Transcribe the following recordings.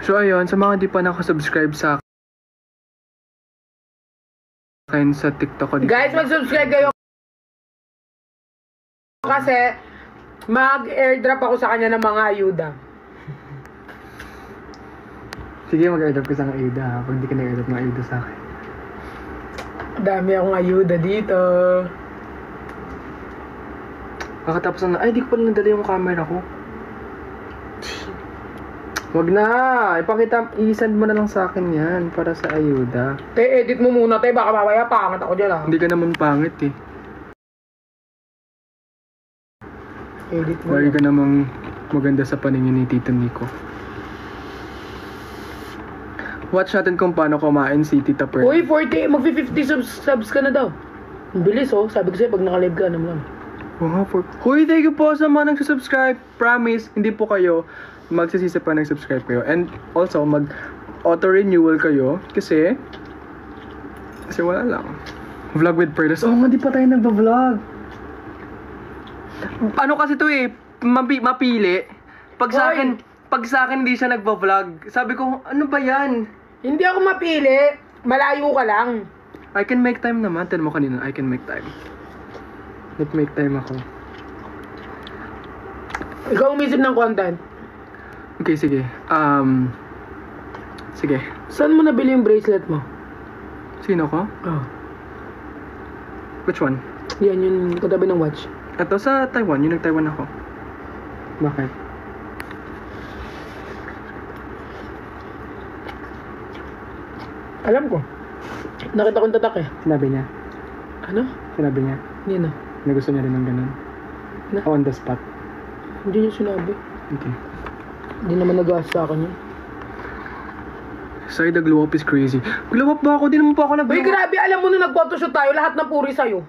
So ayun, sa mga di pa nakasubscribe sa akin sa TikTok ko dito. Guys, mag-subscribe kayo. Kasi mag-airdrop ako sa kanya ng mga ayuda. Sige, mag-airdrop ka sa ayuda ha. Pag di ka nag-airdrop ng ayuda sa akin. Dami akong ayuda dito. Kakatapos na, ay di ko pala nadala yung camera ko. Wag na, ipakita, i-send mo na lang sa akin yan para sa ayuda. Edit mo muna tayo, baka mamaya pangat ako dyan ah. Hindi ka naman pangit eh. Edit mo. Lagi ka namang maganda sa paningin ni Tito Nico. Watch natin kung paano kumain si Tita Pearl. Uy, 40, mag-50 subs ka na daw. Ang bilis oh, sabi ko sa'yo pag naka-live ka, ano mo lang. Huy, thank you po sa mga nagsasubscribe. Promise, hindi po kayo magsisisi pa nag-subscribe kayo. And also, mag-auto-renewal kayo. Kasi wala lang. Vlog with Perlas. Oh, nga di pa tayo nagba-vlog. Ano kasi to eh, mapili. Pag sa akin hindi siya nagba-vlog. Sabi ko, ano ba yan? Hindi ako mapili. Malayo ka lang. I can make time naman. Tell mo kanina, I can make time. Make time ako. Ikaw umisip ng content. Okay, sige. Sige. Saan mo nabili yung bracelet mo? Sino ko? Oh. Which one? Yan, yung katabi ng watch. Ito sa Taiwan. Yung nag-Taiwan ako. Bakit? Alam ko. Nakita kong tatak eh. Sinabi niya. Ano? Sinabi niya. Hindi na. Na gusto niya rin ng ganun. Na? On the spot. Hindi niya sinabi. Okay. Hindi naman nag-aas sa akin yun. Sorry, the glow up is crazy. Glow up ba ako? Di naman po ako nag-glow Uy, grabe. Alam mo na nag-photoshoot tayo. Lahat ng puri sa'yo.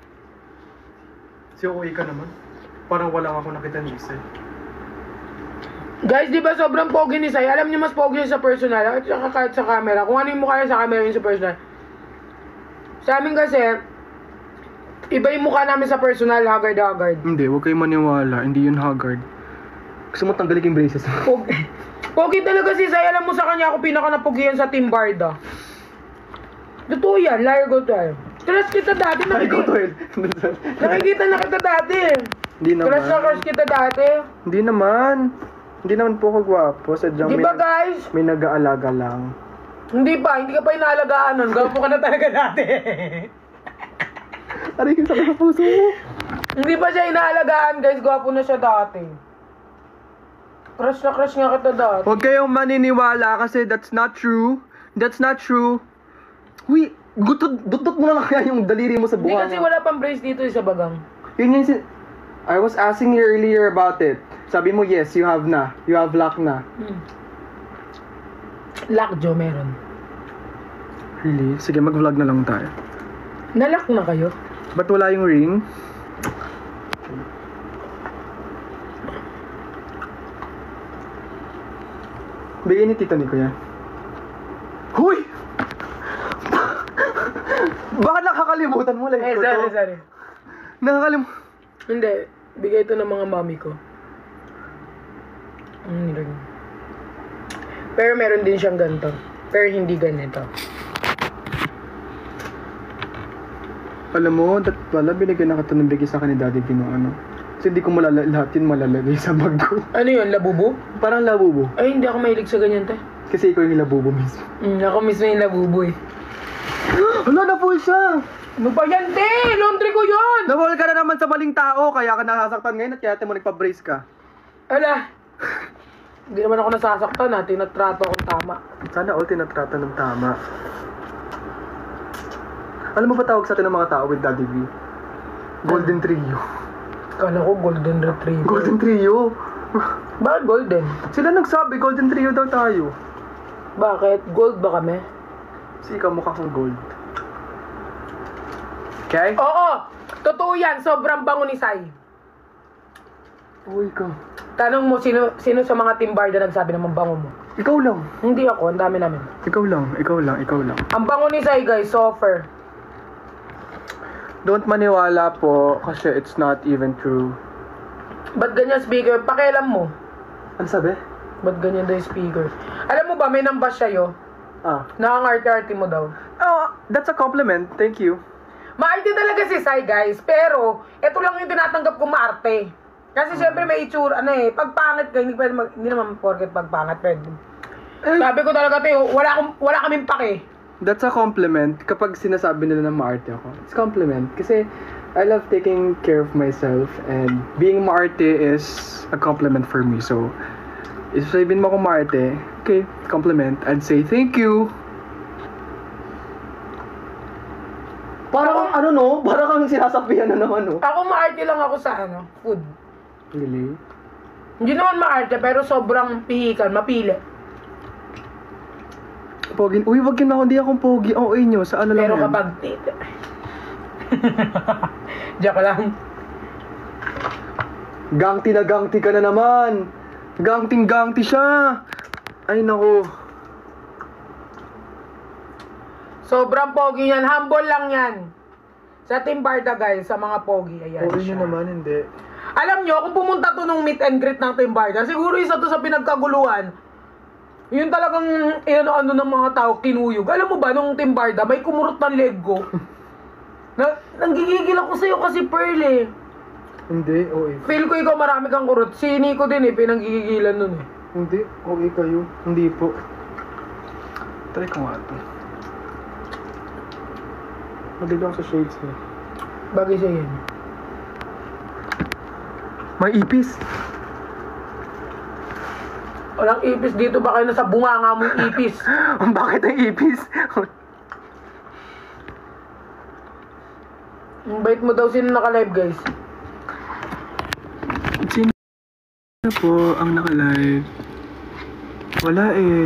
Si Uy ka naman. Parang wala ako nakita ni Isay. Guys, di ba sobrang pogi ni Sai? Alam niyo mas pogi sa personal at saka kahit sa camera. Kung ano yung mukha niya sa camera yun sa personal. Sa amin kasi, iba yung mukha namin sa personal, haggard. Hindi, huwag kayo maniwala. Hindi yun haggard. Gusto mo tanggalin yung braces. Pogi talaga si Sai. Alam mo sa kanya ako pinaka-napogihan sa Team Barda. Totoo yan, liar go tayo. Trust kita dati, nakikita na kita dati. Hindi naman. Trust kita dati. Hindi naman. Hindi naman po ako gwapo. Sadyang Di ba guys? may nag-aalaga lang. Hindi ka pa inaalagaan nun. Gwapo ka na talaga dati. Aray, yung sakit sa puso mo. Hindi pa siya inaalagaan guys. Gwapo na siya dati. Crush nga kita dati. Huwag kayong maniniwala kasi that's not true. That's not true. Uy, dutot mo na lang kaya yung daliri mo sa Hindi buwan. kasi wala pang brace dito sa bagang. Yun yung I was asking you earlier about it. Sabi mo, yes, you have na. You have luck na. Lockjaw meron. Really? Sige, mag-vlog na lang tayo. Nalock na kayo? Ba't wala yung ring? Bigay ni Tito Nico yan. Huy! Bakit nakakalimutan mo? Like, Sorry. Nakakalimutan. Hindi. Bigay ito ng mga mami ko. Nilagay. Pero meron din siyang ganito. Pero hindi ganito. Alam mo, wala binigyan na ka ng bigay sa akin ni Daddy Pino, ano? Kasi hindi ko lahat yun malalagay sa bag ko. Ano yun? Labubo? Parang labubo. Ay, hindi ako mahilig sa ganyan, te. Kasi ikaw yung labubo mismo. Ako mismo yung labubo eh. Hala, na-full siya! Ano ba yan, te? Laundry ko yun! Na-full ka na naman sa maling tao, kaya ka nasasaktan ngayon at kaya mo nagpa-brace ka. Ala! Hindi naman ako nasasaktan ha. Tinatrato akong tama. Sana all tinatrata ng tama. Alam mo ba tawag sa atin ng mga tao with Daddy V? Golden Trio. Kala ko golden retriever. Golden Trio? Bakit golden? Sila nagsabi, Golden Trio daw tayo. Bakit? Gold ba kami? Kasi ikaw mukha kang gold. Okay? Oo! Totoo yan. Sobrang bango ni Sai. Uy ka. Tanong mo, sino sa mga Team Barda nagsabi naman bango mo? Ikaw lang. Hindi ako. Ang dami namin. Ikaw lang. Ang bango ni Sai, guys. Offer. Don't maniwala po kasi it's not even true. Ba't ganyan speaker? Pakialam mo. Ano sabi? Ba't ganyan daw yung speaker? Alam mo, Alam mo ba, may nambas sa'yo. Ah. Nakangarte-arte mo daw. Oh, that's a compliment. Thank you. Maarte talaga si Sai, guys. Pero, ito lang yung tinatanggap kong maarte. Kasi syempre may itsura, pag pangit ka, hindi naman porket pag pangit, pwede. Sabi ko talaga, Teo, wala kaming pake. That's a compliment kapag sinasabi nila na maarte ako. It's compliment. Kasi I love taking care of myself and being maarte is a compliment for me. So, if sabihin mo akong maarte, okay, compliment. I'd say thank you. Parang parang kang sinasabihan na naman, no? Ako maarte lang ako sa food. Really? Hindi naman maarte, pero sobrang pihikan, mapili. Pogi. Uy, wag yun ako, hindi akong pogi. OA nyo, sa ano lang Pero yan? kapag Joke lang. Gangti na gangti ka na naman. Gangting-gangti siya. Ay, nako. Sobrang pogi yan. Humble lang yan. Sa Team Barda, guys, sa mga pogi. Ayan Pogi siya. nyo naman, hindi. Alam nyo, kung pumunta to nung meet and greet ng Team Barda, siguro isa to sa pinagkaguluhan. Yun talagang ano ng mga tao, kinuyog. Alam mo ba, nung Team Barda, may kumurot ng leg ko. Nanggigigil ako sa'yo kasi Pearl eh. Hindi, OA. Feel ko ikaw marami kang kurot. Si Nico din eh, pinanggigigilan nun eh. Hindi, OA kayo. Hindi po. Try ko nga ito. Magdito ako sa shades niya. Bagay sa'yo yan. May ipis. Walang ipis dito, baka nasa bunganga mo yung ipis. Bakit ang ipis? Invite mo daw sino naka-live, guys. Sino na po ang naka-live? Wala eh.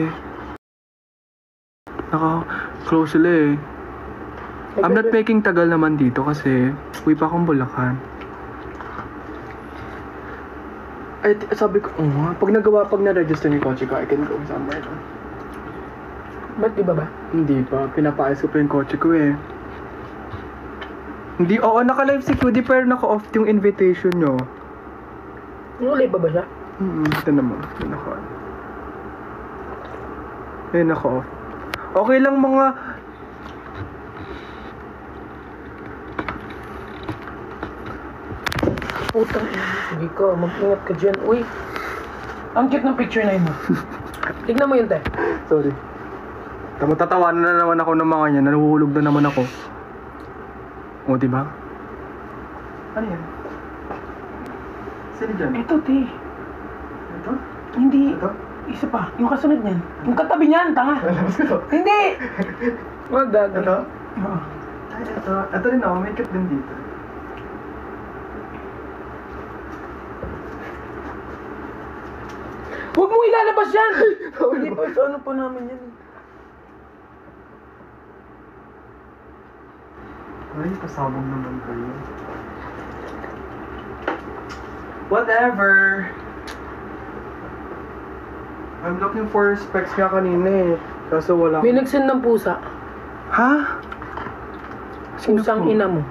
Naka-close sila eh. I'm not making tagal naman dito kasi uwi pa akong Bulacan. Ay, sabi ko, pag na-register ni kotse ko, I can go somewhere. Ba't di ba ba? Hindi pa, pinapaayos ko pa yung kotse ko eh. Hindi, oo, naka-live si Cudi pero naka-off yung invitation nyo. Naka-live ba siya? Ito naman, naka-on. Eh, naka-off. Okay lang mga... Putang ina. Sige ka, mag-ingat ka dyan. Uy, ang cute ng picture na yun mo. Tignan mo yun, te. Sorry. Tatawanan na naman ako ng mga yan. Nahuhulog na naman ako. O, diba? Ano yan? Sino dyan? Ito, te. Ito? Hindi. Ito? Isa pa. Yung kasunod niyan. Yung katabi niyan, tanga. Labas ko to. Hindi! Wag gagawin. Ito? Oo. Ay, ito. Ito rin ako. May cute din dito. Huwag mo ilalabas yan! Hindi pa, sa ano pa namin yan. Ay, pasabong naman kayo. Whatever. I'm looking for specs nga kanina eh. Kaso wala May nag-send ng pusa. Ha? Sino Pusang po? ina mo.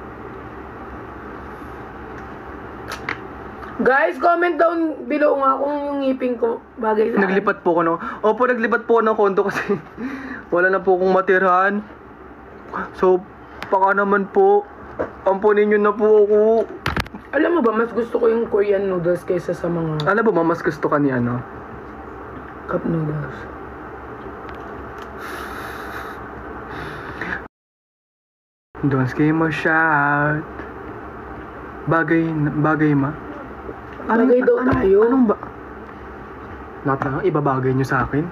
Guys, comment down below nga kung yung ngipin ko bagay sa akin. Naglipat po ko no. Opo, naglipat po ako ng kondo kasi wala na po akong matirahan. So, baka naman po, ampunin nyo na po ako. Alam mo ba, mas gusto ko yung Korean noodles kaysa sa mga Alam ba, mas gusto ka ni ano? cup noodles. Don't scare mo shout. Bagay ma? Bagay daw tayo. Anong ba? Lahat na ibabagay nyo sa akin?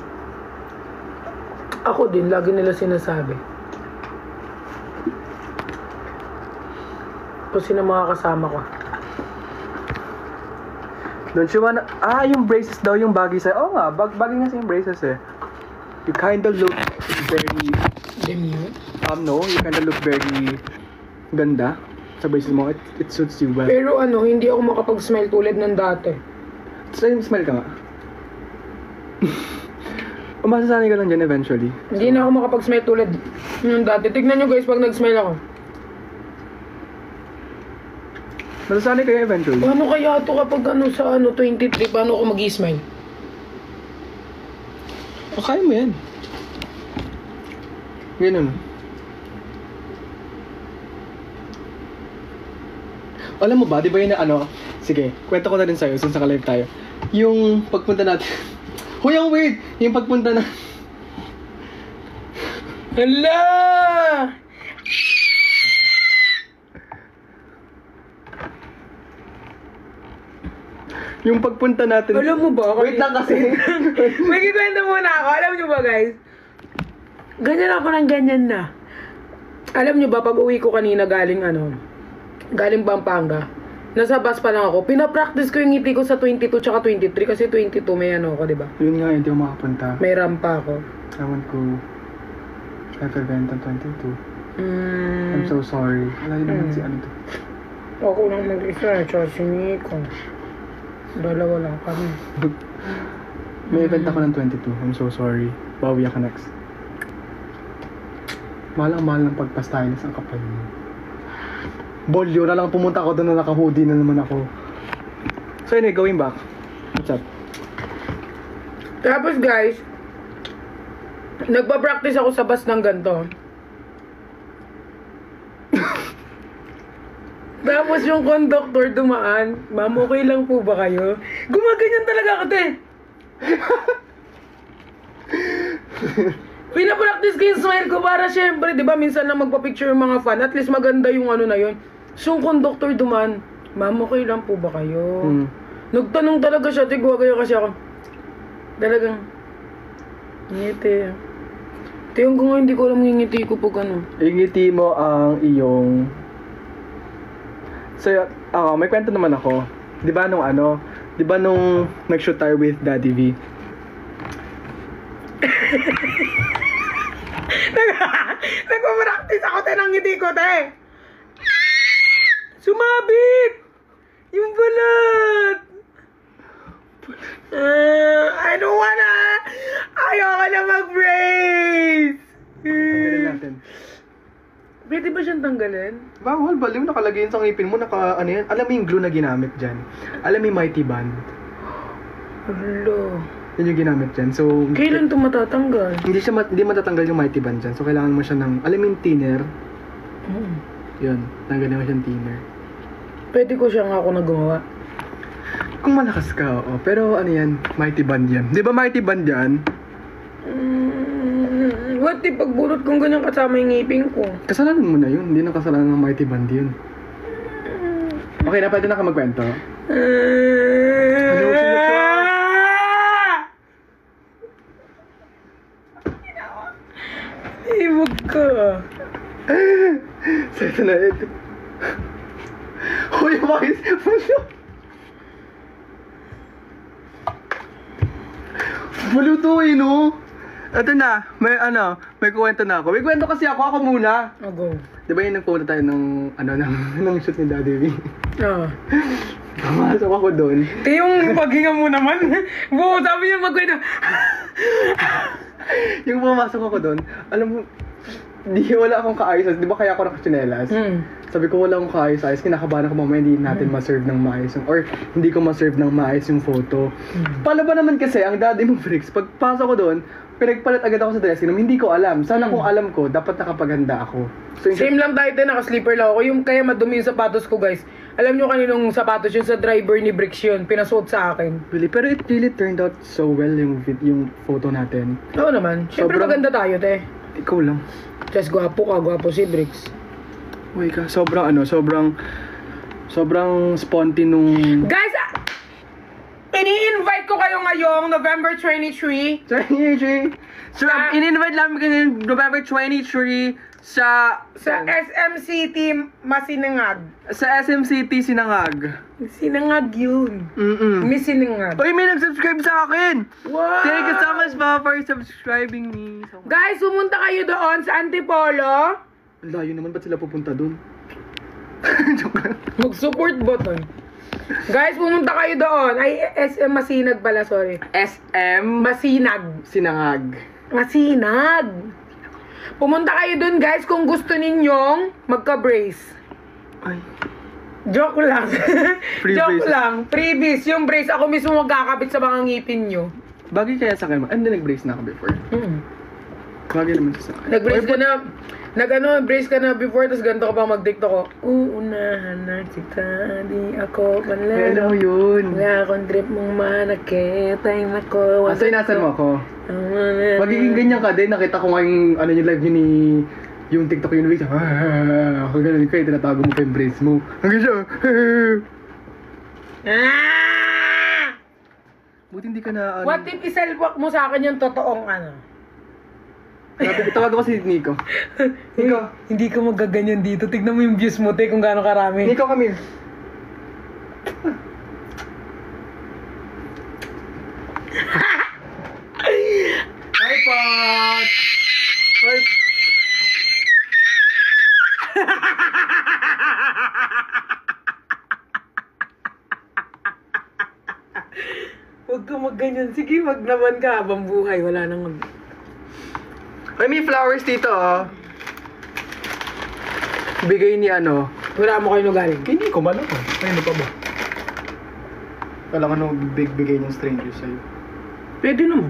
Ako din, lagi nila sinasabi. Kung sino mga kasama ko. Don't you wanna... yung braces daw yung bagay sa'yo. Oo nga, bagay nga sa yung braces eh. You kinda look very... Demure? No, you kinda look very... ganda sa braces mo. It suits you well. Pero hindi ako makapag-smile tulad ng dati. So, yung smile ka nga. Masasanay ka lang dyan eventually. Hindi na ako makapag-smile tulad ng dati. Tignan nyo guys pag nag-smile ako. Masasanay kayo eventually. Paano kaya ito kapag sa 23, paano ako mag-smile? Kakain mo yan. Ganun. Alam mo ba, di ba yun na ano? Sige, kwento ko na rin sa'yo since naka-live tayo. Yung pagpunta natin... Hoy, ang weird! Yung pagpunta na... Hala! Yung pagpunta natin... Alam mo ba? Wait lang kasi. May kikwento muna ako. Alam nyo ba, guys? Ganyan ako ng ganyan na. Alam nyo ba, pag uwi ko kanina galing Pampanga, nasa bus pa lang ako, pinapractice ko yung ngiti ko sa 22 tsaka 23 kasi 22 may ano ako, diba? Yun nga, hindi ako makapunta. May rampa ako. Ewan ko. Event 22. I'm so sorry. Wala din naman si ano to. Ako lang mag-isa, tsaka si Nico. Dalawa lang kami. May event ako ng 22. I'm so sorry. Bawi ako next. Mahal ng pagpa-stylist ang kapal mo. Bolyo na lang pumunta ako doon na naka-hoodie na naman ako. So anyway, going back. What's up? Tapos guys, nagpa-practice ako sa bus ng ganito. Tapos yung conductor dumaan, ma'am, okay lang po ba kayo? Gumaganyan talaga ako, te. Pinapractice ko yung smile ko para syempre, di ba, minsan na magpa-picture yung mga fan, at least maganda yung ano na yun. So yung conductor dumaan, ma'am, okay lang po ba kayo? Nagtanong talaga siya, tigwa kayo kasi ako. Talagang, ngiti. Tingnan ko nga, hindi ko alam yung ngiti ko pag ano. Ingiti mo ang iyong... So, may kwento naman ako. Di ba nung nag-shoot tayo with Daddy V? Nagpa-practice ako, te, ng ngiti ko, te. Sumabit! Yung balat! I don't wanna! Ayoko na mag-brace! Tanggalin natin. Pwede ba siyang tanggalin? Bawal, baliw, nakalagay yun sa ngipin mo, ano yan? Alam mo yung glue na ginamit dyan? Alam mo yung Mighty Band? Hello. Yun yung ginamit dyan. So, Kailan ito matatanggal? hindi matatanggal yung Mighty Band dyan. So, kailangan mo siya ng, alam mo yung thinner? Yun, tanggalin mo siyang thinner. Pwede ko siyang ako na gumawa. Kung malakas ka, oo. Pero ano yan, Mighty Band yan. Di ba Mighty Band yan? What if pagbulot kong ganyan kasama yung ngipin ko? Kasalanan mo na yun. Hindi na kasalanan ng Mighty Band yun. Okay na, pwede na ka magkwento. Iwag ka. So, ito na ito. Hoy, bakit? Maluto eh, no? Ito na, may kuwento na ako. May kwento kasi ako muna. Oh, go. Di ba yung nagpunta tayo ng shoot ni Daddy V? Ah. Pumasok ako doon. Yung paghinga mo naman. Buo, sabi niya magkwento. Yung pumasok ako doon, alam mo, wala akong kaayos. Di ba kaya ako nakachinelas? Sabi ko wala akong kaayos-ayos. Kinakabahan ako mamaya hindi natin ma-serve ng maayos or hindi ko ma-serve ng maayos yung photo. Paano ba naman kasi ang daddy mo, Fricks? Pagpasok ko doon, pinagpalit agad ako sa dressing room. Hindi ko alam. Sana kung alam ko, dapat nakapaganda ako. So, Same lang tayo, naka-sleeper lang ako. Yung kaya madumi yung sapatos ko, guys. Alam nyo kaninong sapatos yun sa driver ni Bricks yun. Pinasuot sa akin. Really? Pero it really turned out so well yung photo natin. Oo naman. Siyempre maganda tayo, te. Ikaw lang. Just gwapo si Bricks. Uy ka, sobrang sponty nung... Guys, ini-invite ko kayo ngayong November 23. So, in-invite namin kayo November 23 sa SM City Masinangag. Sa SM City, Sinangag. Sinangag yun. Miss Sinangag. Uy, may nag-subscribe sa akin! Wow! Thank you so much, Mama, for subscribing me. Guys, pumunta kayo doon sa Antipolo. Ang layo naman, ba't sila pupunta doon? Joke lang. Mag-support button. Guys, pumunta kayo doon. Ay, SM Masinag pala, sorry. SM Masinag. Sinangag. Masinag. Pumunta kayo doon, guys, kung gusto ninyong magka-brace. Ay. Joke lang. Free Joke braces. lang. Freebies. Yung brace, ako mismo magkakabit sa mga ngipin nyo. Bagay kaya sa akin, hindi nag-brace na ako before. Bagay naman siya sa akin. Nag-brace ka na, brace ka na before, tapos ganito ka pa mag-tiktok ko. Uunahan na kita, di ako Hello manlaro. yun. Wala akong trip mong manakit, ay nako. Asa inasan mo ako? Magiging ganyan ka din, nakita ko nga yung, ano yung live yun ni, yung TikTok yun, wait, ako ganun kayo, tinatago mo pa yung brace mo. Hanggang siya, buti hindi ka na, ano. What if iselfwalk mo sa akin yung totoong ano? Tawag ko si Nico. Nico. Hindi ka magaganyan dito. Tignan mo yung views mo, te, kung gaano karami. Nico, come here. Hi, Pot! Hi. Huwag ka magganyan. Sige, wag naman ka habang buhay. Wala nang mag... Ay, may flowers dito, oh. Bigay ni ano. Wala mo kayo galing. Hindi ko malam. Ay, ano pa ba? Kala ko nung bigay ng stranger sa'yo. Pwede naman.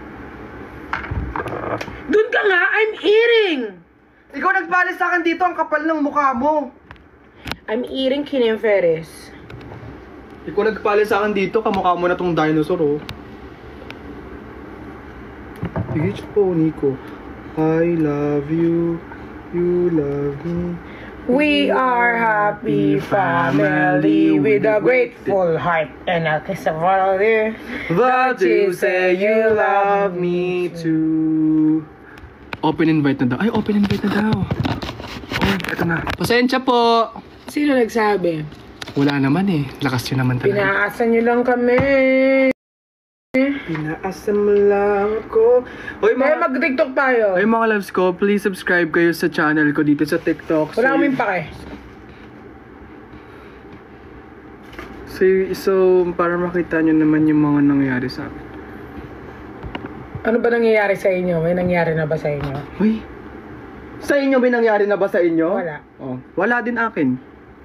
Doon ka nga, I'm eating! Ikaw nagpalis sa akin dito, ang kapal ng mukha mo. I'm eating Kinem Ferris. Ikaw nagpalis sa akin dito, kamukha mo na tong dinosaur, oh. Sige po, Nico. I love you, you love me. We are happy family with a grateful heart and a kiss of all dear. But you say you love me too. Open invite na daw. Ay, open invite na daw. Oh, eto na. Pasensya po. Sino nagsabi? Wala naman eh. Lakas yun naman talaga. Pinaasan nyo lang kami. Pinaasam mo lang ako. Hoy Kaya mga... mag-tiktok tayo. Hoy mga loves ko, please subscribe kayo sa channel ko dito sa TikTok. Wala kaming pake. So, para makita nyo naman yung mga nangyayari sa akin. Ano ba nangyayari sa inyo? May nangyari na ba sa inyo? Uy! Sa inyo may nangyari na ba sa inyo? Wala. Oh, wala din akin.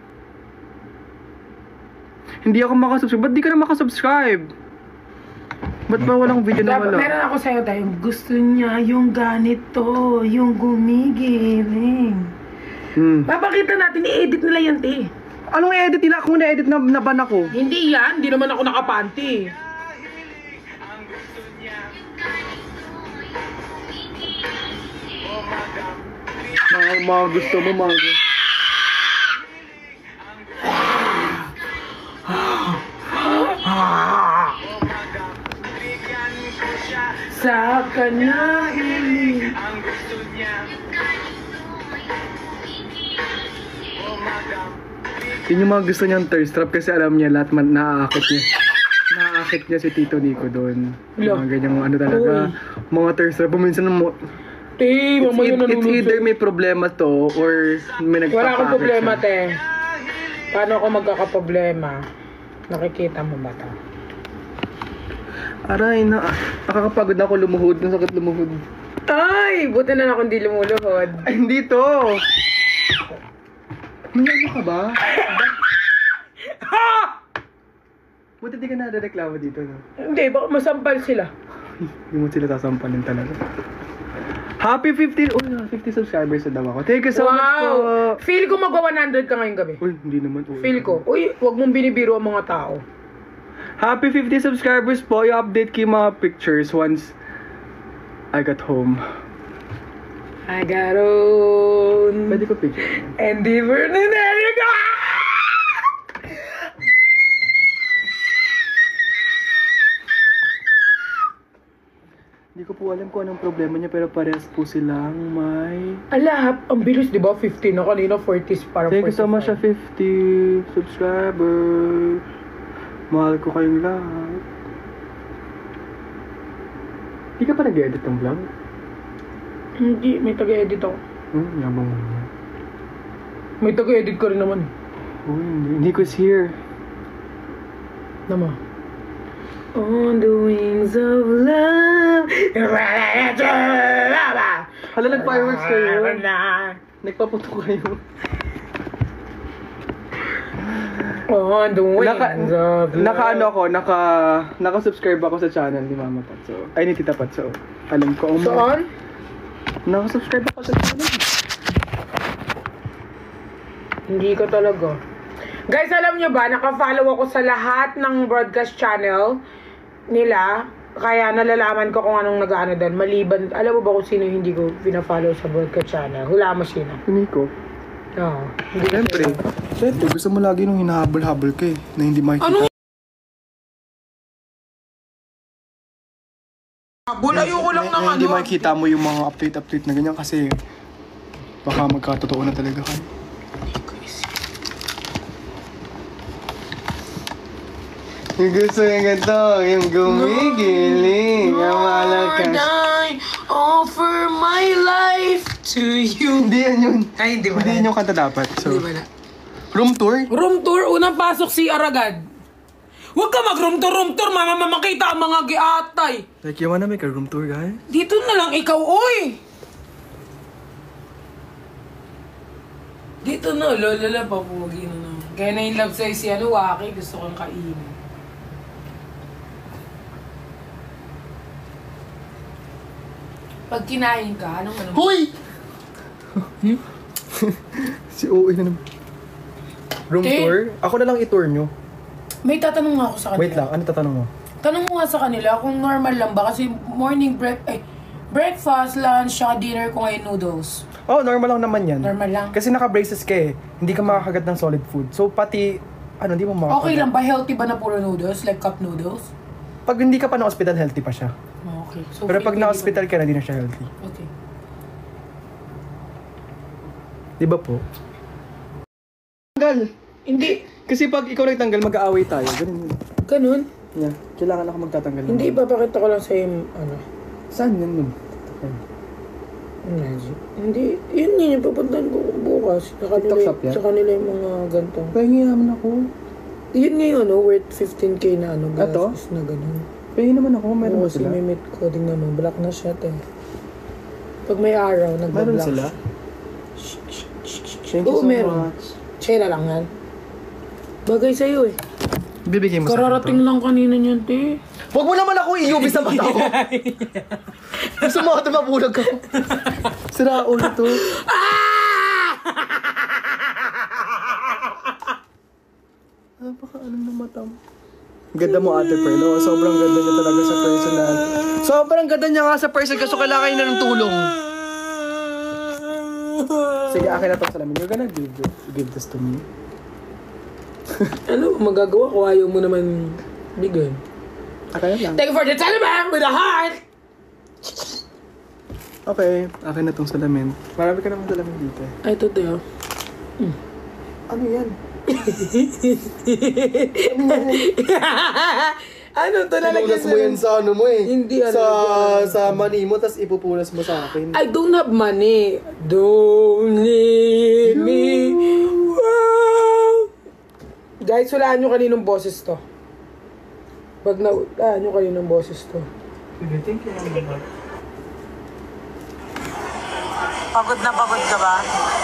Hindi ako makasubscribe. Ba't di ka na makasubscribe? Ba't ba walang video na wala? Meron ako sa'yo tayo. Gusto niya yung ganito, yung gumigiling. Papakita natin, i-edit nila yan, te. Anong i-edit nila? Kung na-edit na ban ako. Hindi yan, hindi naman ako nakapanty. Mga gusto mo, mga gusto. Sa kanya hiling. Yun yung mga gusto niyang thirst trap kasi alam niya lahat man naaakit niya. Naaakit niya si Tito Nico doon. Hello? Mga ganyang ano talaga. Mga thirst trap. Minsan mo... Te, mamaya It's either may problema to or may nagpapakit. Wala akong problema, te. Paano ako magkakaproblema? Nakikita mo ba to? Aray, nakakapagod na ako lumuhod. Ang sakit lumuhod. Ay! Buti na ako hindi lumuluhod. Ay, hindi to! May ano ka ba? Buti di ka nadareklamo dito, no? Hindi, baka masampal sila. Hindi mo sila sasampalin talaga. Happy 50... Uy, 50 subscribers na daw ako. Thank you so much po. Feel ko magwa 100 ka ngayong gabi. Uy, hindi naman. Feel ko. Uy, wag mong binibiro ang mga tao. Happy 50 subscribers po. I-update ko yung mga pictures once I got home. I got on. Pwede ko picture. And even in there you go! Hindi ko po alam kung anong problema niya pero parehas po silang may... Ala, ang bilis, di ba? 50 na kanina, 40s parang 45. Thank you so much sa 50 subscribers. Mahal ko kayong lahat. Hindi ka pa nag-edit ng vlog? Hindi, may taga-edit ako. Yabang mo naman. May taga-edit ka rin naman. Oh, hindi. Nico's here. Nama. On the wings of love. Hala, nag-fireworks kayo. Nagpaputo kayo. Oh, the wings of Naka-ano ako, naka-subscribe ako sa channel ni Mama Pat. So, ay, ni Tita Pat. So, alam ko. Saan? Naka-subscribe ako sa channel. Hindi ka talaga. Guys, alam nyo ba, naka-follow ako sa lahat ng broadcast channel nila. Kaya nalalaman ko kung anong nag-ano doon. Maliban, alam mo ba kung sino hindi ko pina-follow sa broadcast channel? Hula mo sino? Nico. Oo. Siyempre, gusto mo lagi nung hinahabol-habol ka eh, na hindi makikita. Ano? Habol, ayoko lang ng ano. Hindi makikita mo yung mga update na ganyan kasi baka magkatotoo na talaga ka. Yung gusto yung ganito, yung gumigiling, yung malakas. I offer my life to you. Hindi yan yun. Ay, hindi ba? Hindi yun yung kanta dapat. So, Hindi ba? room tour? Room tour, unang pasok si Aragad. Huwag ka mag-room tour, mama makita ang mga giatay. Like, you wanna make a room tour, guys? Dito na lang ikaw, oy! Dito na, lolala, papugi na naman. Kaya na-inlove sa'yo si Waki, gusto kong kainin. Pag kinain ka, anong ano? Hoy! Si OA na naman. Room tour? Ako na lang i-tour nyo. May tatanong nga ako sa kanila. Wait lang, ano tatanong mo? Tanong mo nga sa kanila kung normal lang ba kasi breakfast, lunch, saka dinner ko ngayon noodles. Oh, normal lang naman yan. Normal lang. Kasi naka-braces ka eh. Hindi ka makakagat ng solid food. So, pati, hindi mo makakagat. Okay lang ba? Healthy ba na puro noodles? Like cup noodles? Pag hindi ka pa na hospital, healthy pa siya. Okay. So, Pero pag free- na-hospital ka na, hindi na siya healthy. Okay. Di ba po? Tanggal! Hindi. Kasi pag ikaw nagtanggal, mag-aaway tayo. Ganun yun. Ganun? Yeah. Kailangan ako magtatanggal. Hindi, ipapakita ko lang sa'yo yung ano. Saan yan nun? Magic. Hindi. Yun yung papuntahan ko bukas. Sa kanila, TikTok shop yan? sa kanila yung mga ganito. Pahingi naman ako. Yun nga yung worth 15k na Ato? gastos na ganun. Pahingi naman ako. Meron ba Kasi sila? may meet coding naman. Black na siya, te. Pag may araw, Meron nagba-black. sila? Thank you Oo, so meron. much. Chela lang yan. Bagay sa'yo eh. Bibigay mo sa Kararating lang kanina niyan, te. Huwag mo naman ako iubis sa mata ko. Gusto mo ito mabulag ako. Sira ulo to. Baka anong na mata mo? Ganda mo, Ate Pearl. Oh, sobrang ganda niya talaga sa personal. Sobrang ganda niya nga sa person kaso kailangan niya ng tulong. Sige, akin na itong salamin. You're gonna give this to me. Ano magagawa ko? Ayaw mo naman bigay. Akin na lang. Thank you for the telegram with a heart! Okay, akin na itong salamin. Marami ka naman salamin dito. Ay, ito, te. Ano yan? Ano to na Pinulas mo yan sa ano mo eh. Hindi, ano, sa money mo, tas ipupulas mo sa akin. I don't have money. Don't need me. Wow. Guys, hulaan nyo kaninong boses to. Pag hulaan nyo kaninong boses to. Sige, thank you naman. Pagod na pagod ka ba?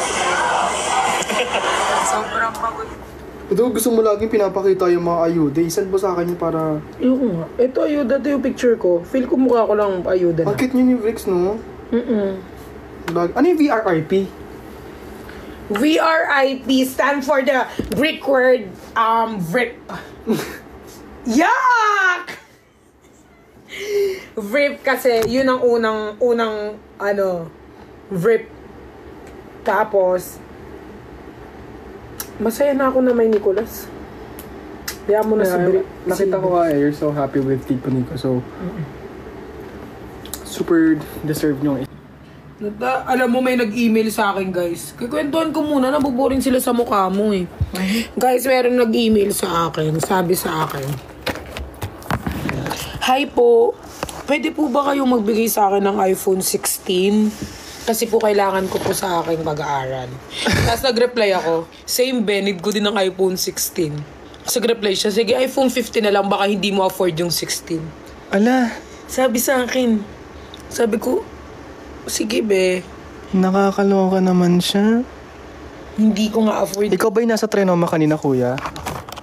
Sobrang pagod. Ito, gusto mo laging pinapakita yung mga ayuda. Isend mo sa akin yun para... Ayoko nga. Ito ayuda, ito yung picture ko. Feel ko mukha ko lang ayuda na. Bakit nyo ni Vrix, no? Ano yung VRRP? VRIP stand for the Greek word, vrip. Yuck! Vrip kasi, yun ang unang, vrip. Tapos, masaya na ako na may Nicolas. Kaya mo na si Vrip. Nakita ko nga you're so happy with Tito Nico. So, super deserve nyo. Alam mo, may nag-email sa akin, guys. Kikwentuhan ko muna, nabuboring sila sa mukha mo eh. Guys, meron nag-email sa akin. Sabi sa akin, "Hi po, pwede po ba kayong magbigay sa akin ng iPhone 16? Kasi po kailangan ko po sa aking pag-aaral." Tapos nag-reply ako, "Same be, need ko din ng iPhone 16. Tapos nag-reply siya, "Sige, iPhone 15 na lang, baka hindi mo afford yung 16. Ala, Sabi sa akin, sabi ko, "Sige be, nakakaloka naman siya. hindi ko nga afford." Ikaw ba'y nasa Trinoma kanina, kuya?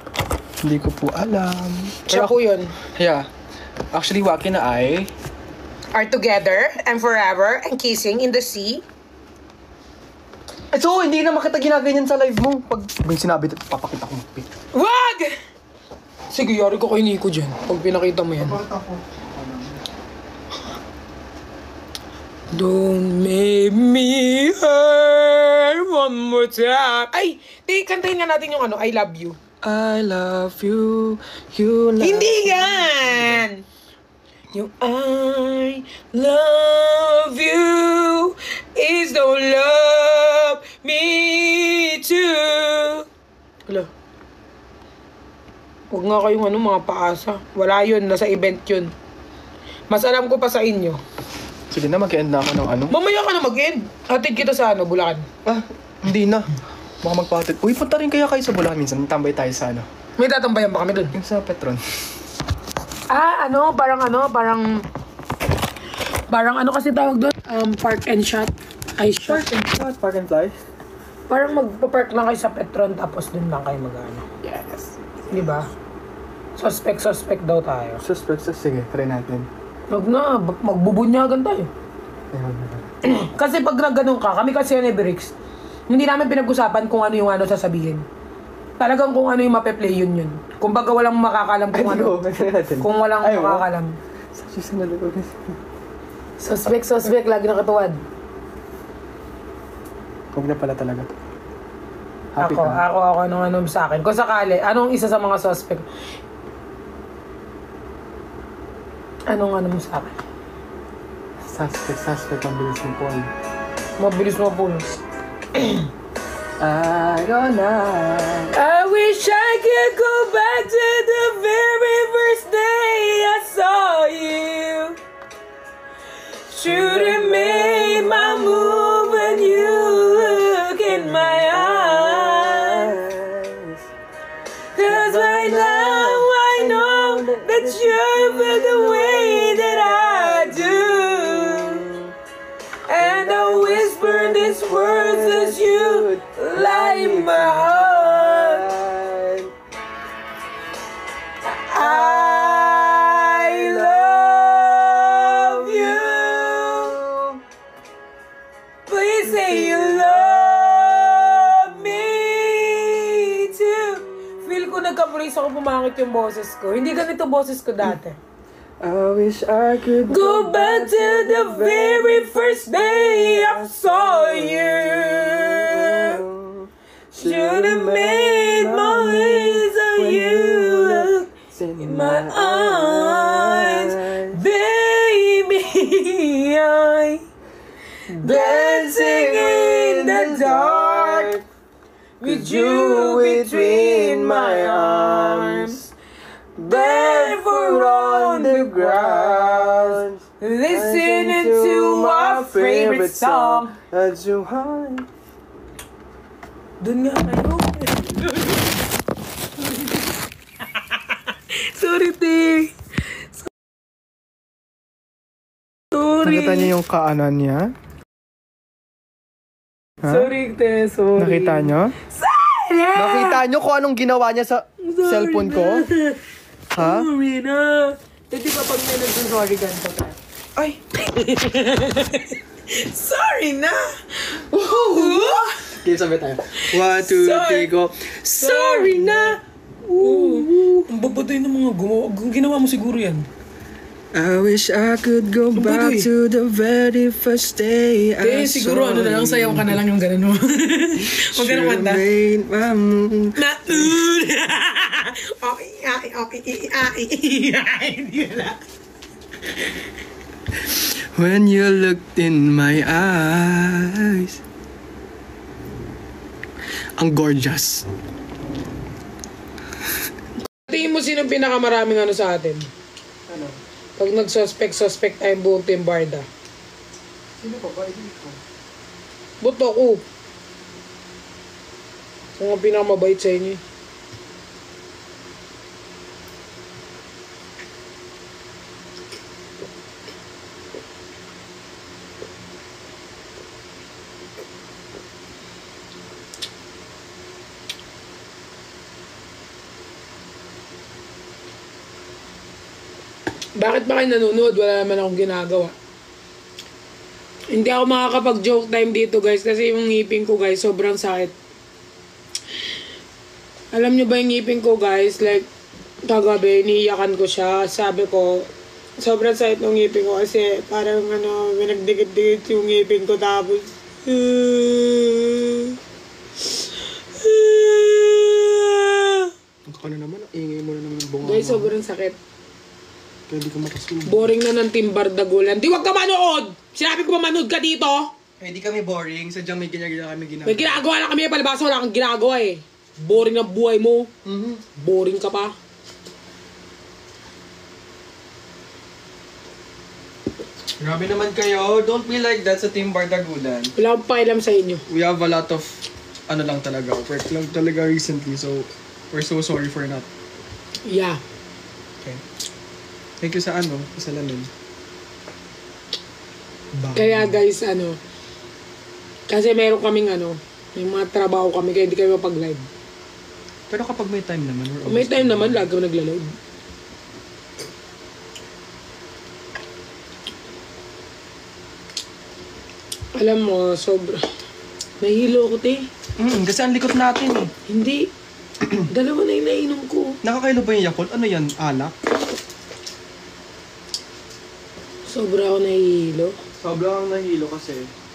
Hindi ko po alam. Siya po yun. Yeah. Actually, Waki na ay... Are together and forever and kissing in the sea. So, hindi na makita ginaganyan sa live mo. Pag may sinabi, papakita ko mag-pick. Wag! Sige, yari ko kay Nico dyan. Pag pinakita mo yan. Don't make me hurt one more time. Ay! Kantahin nga natin yung ano, I love you. I love you, you love Hindi yan! Yung I love you is don't love me too. Hala. Huwag nga kayong mga paasa. Wala yun, nasa event yun. Mas alam ko pa sa inyo. Sige na, mag-end na ako ng ano. Mamaya ka na mag-end. Hatid kita sa Bulacan. Ah, hindi na. Baka magpatid. Uy, punta rin kaya kayo sa Bulacan minsan. Tambay tayo sa ano. May tatambayan ba kami dun? Yung sa Petron. Parang ano kasi tawag doon? Park and shot. Ay, shot. Park and fly? Parang magpa-park lang kayo sa Petron tapos dun lang kayo mag-ano. Yes. Di ba? Suspect daw tayo. Sige, try natin. Huwag na, magbubunyagan tayo. Kasi pag nagganong ka, kami kasi yan Bricks, hindi namin pinag-usapan kung ano yung sasabihin. Talagang kung ano yung mape-play yun. Kung baga walang makakalam kung ano. Kung walang makakalam. Suspect, lagi nakatuwad. Huwag na pala talaga. Ako, anong sa akin. Kung sakali, anong isa sa mga suspect? Anong mo sa akin? Suspect, mabilis mo, Paul. Mabilis mo, Paul. I don't know. I wish I could go back to the very first day I saw you. Should've made my move when you look in my eyes. 'Cause right now I know that you're the way that I do. And I whisper these words as you lie in my heart. I love you. Please say you love me too. Feel ko nagka-brace ako, pumakit yung boses ko. Hindi ganito boses ko dati. I wish I could Go back to the very first day I saw you. Should've made my ways on you look in my eyes, baby. I dancing in the dark with you between my arms, barefoot on the ground, listening to our favorite song. That's your heart. Doon nga kayo. Sorry, te. Sorry. Nakita niyo yung kaanan niya? Ha? Sorry, te. Sorry. Nakita niyo? Sorry! Nakita niyo kung anong ginawa niya sa cellphone ko? Ha? Sorry na. Di ba pag may nag-sorry ganito ka? Ay! Sorry na! Game sabi tayo. 1, 2, 3, go. Sorry na! Ang babatay ng mga ginawa mo siguro yan. I wish I could go back to the very first day I saw siguro ano na lang, sayaw ka na lang yung ganun mo. Huwag ka na kanta. When you looked in my eyes. Ang gorgeous. Tingin mo sino pinakamaraming sa atin? Ano? Pag nag-suspect tayong buong Team Barda. Sino pa ba? Hindi ko. Ba't ako? Saan ang pinakamabait sa inyo? Bakit ba kayo nanonood? Wala naman akong ginagawa. Hindi ako makakapag-joke time dito guys kasi yung ngipin ko guys sobrang sakit. Alam nyo ba yung ngipin ko guys? Like, kagabi, iniiyakan ko siya. Sabi ko, sobrang sakit ng ngipin ko kasi parang ano, may nagdikit-dikit yung ngipin ko tapos Ano naman, ingay mo na naman ng bunga. guys, sobrang sakit. Kaya di ka makasubo. Boring na ng Team Bardagulan. Di wag ka manood! Sinabi ko ba manood ka dito? Eh, di kami boring. Sadyang may ginagawa kami May ginagawa lang kami, palabasa wala kang ginagawa eh. Boring na buhay mo. Boring ka pa. Grabe naman kayo. Don't be like that sa Team Bardagulan. Wala akong pakialam sa inyo. We have a lot of, ano lang talaga, work lang talaga recently. So, we're so sorry for not. Yeah. Okay. Thank you sa salamin. Kaya guys, kasi meron kaming may mga trabaho kami kaya hindi kami mapag-live. Pero kapag may time naman, Kung may time naman, lagi ko nagla-live. Alam mo, nahilo ko, te. Kasi ang likot natin eh. Hindi. Dalawa na yung nainom ko. Nakakailo ba yung Yakult? Ano yan? Alak? Sobra ako nahihilo. Sobrang nahilo kasi.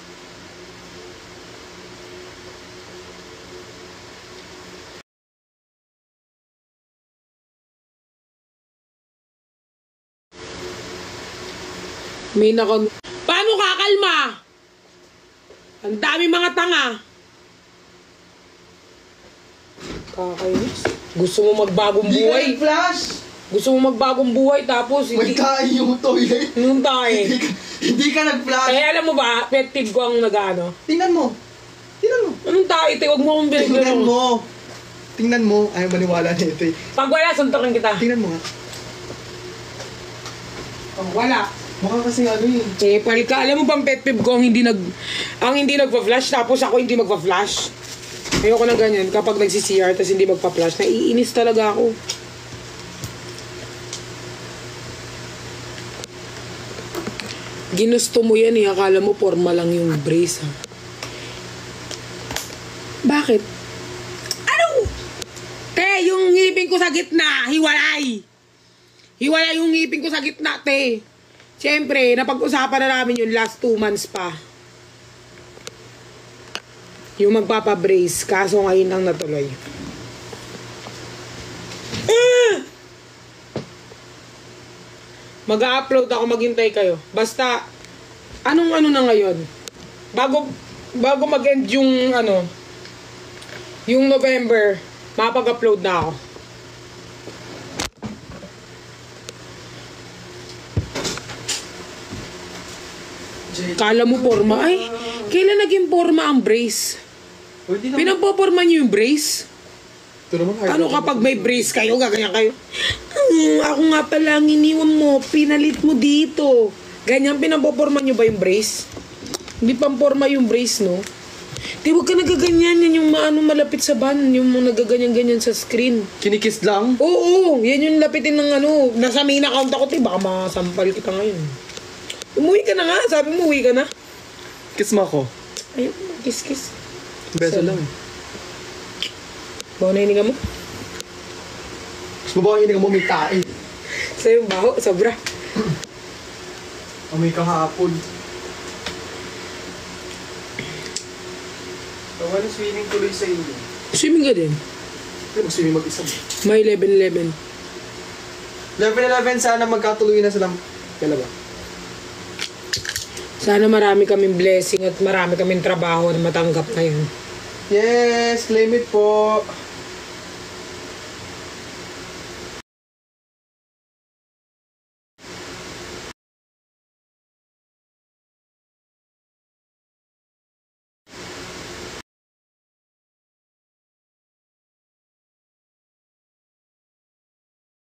Paano kakalma? Ang dami mga tanga. Kakainis. Gusto mo magbagong buhay? Flash! Gusto mo magbagong buhay tapos May tayo yung toilet. Anong tayo? Hindi ka nag-flash. Eh alam mo ba, pet peeve ko ang nag-ano. Tingnan mo. Anong tayo? Huwag mo akong binigyan. Tingnan mo. Ayaw maniwala na ito eh. Pag wala, suntokin kita. Tingnan mo nga. Pag wala. Mukha kasi eh. Pal ka. Alam mo bang pet peeve ko ang hindi nagpa-flash tapos ako hindi magpa-flash? Ayoko na ganyan. Kapag nagsi-CR tapos hindi magpa-flash, naiinis talaga ako. Ginusto mo yan eh. Akala mo forma lang yung brace ha. Bakit? Ano? Te, yung ngipin ko sa gitna, hiwalay. Hiwalay yung ngipin ko sa gitna, te. Siyempre, napag-usapan na namin yung last 2 months pa. Yung magpapabrace, kaso ngayon lang natuloy. Mag-upload ako, maghintay kayo. Basta, anong na ngayon? Bago mag-end yung yung November, mapag-upload na ako. Kala mo forma? Ay, kailan naging forma ang brace? Pinapoporma niyo yung brace? Ano kapag may brace kayo, gaganyan kayo? Ako nga pala ang iniwan mo, pinalit mo dito. Ganyan, pinapoporma niyo ba yung brace? Hindi pamporma yung brace, no? Di, huwag ka nagaganyan. Yan yung malapit sa ban. Yung nagaganyan-ganyan sa screen. Kinikiss lang? Oo, yan yung lapitin ng nasa main account ako, te. Baka masampal kita ngayon. Umuwi ka na nga. Sabi mo, umuwi ka na. Kiss mo ako. Ayun, kiss-kiss. Beso lang. Bawa na hininga mo? Mas mabawa hininga mo may tae. Sa'yo, baho. Sobra. Amoy kahapon. Wala swimming tuloy sa inyo. Swimming ka din? Hindi, mag-swimming mag-isa mo. May 11-11. 11-11, sana magkatuloy na silang dalawa. Sana marami kaming blessing at marami kaming trabaho na matanggap ngayon. Yes, claim it po.